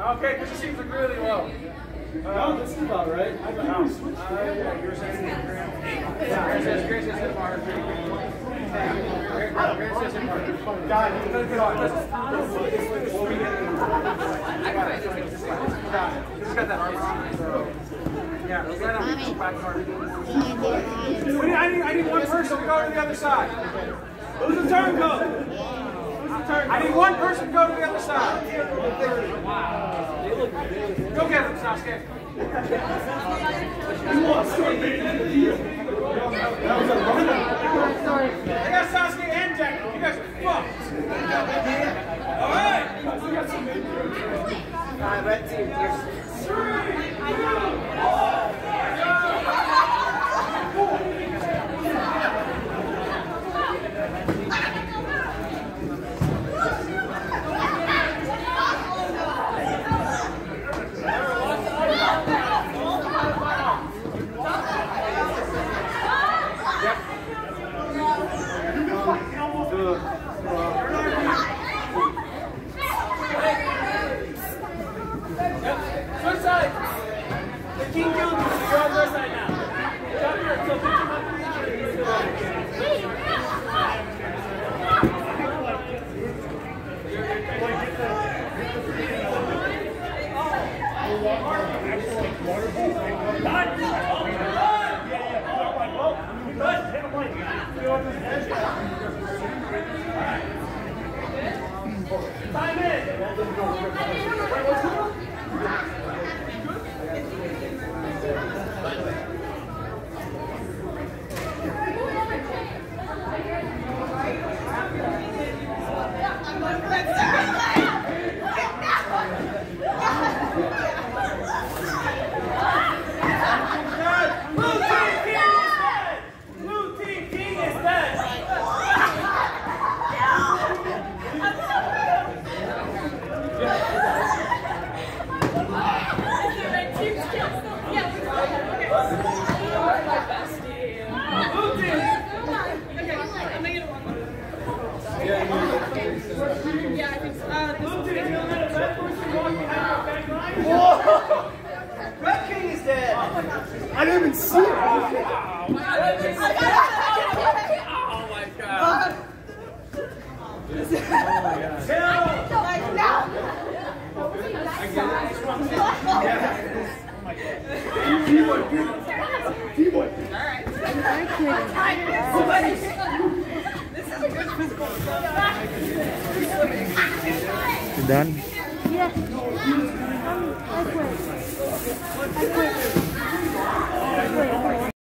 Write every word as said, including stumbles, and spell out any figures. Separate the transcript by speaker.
Speaker 1: Okay, because it seems like really low.
Speaker 2: Uh, no, this is about right. I think we switched
Speaker 1: uh, yeah, you were saying Grant. Yeah, Grant says, Grant says hit mark. Grant says hit mark. God, you can go on. This has got that armor on it, so. Yeah, let's let him back hard. I need, I need one person to go to the other side. Who's the turn code? I need one person to go to the other side. Go get him, Sasuke. I got Sasuke and Jack. You guys are fucked. All right. All right, red team. Switch side! The king killed you, so you're on their side now. Jump here, so put your money in the Time in!
Speaker 3: Yeah, I think so. Uh,
Speaker 1: Red King is dead!
Speaker 2: I didn't even see it!
Speaker 1: Oh my god!
Speaker 4: You done?
Speaker 5: Yeah. I quit. I quit. I quit.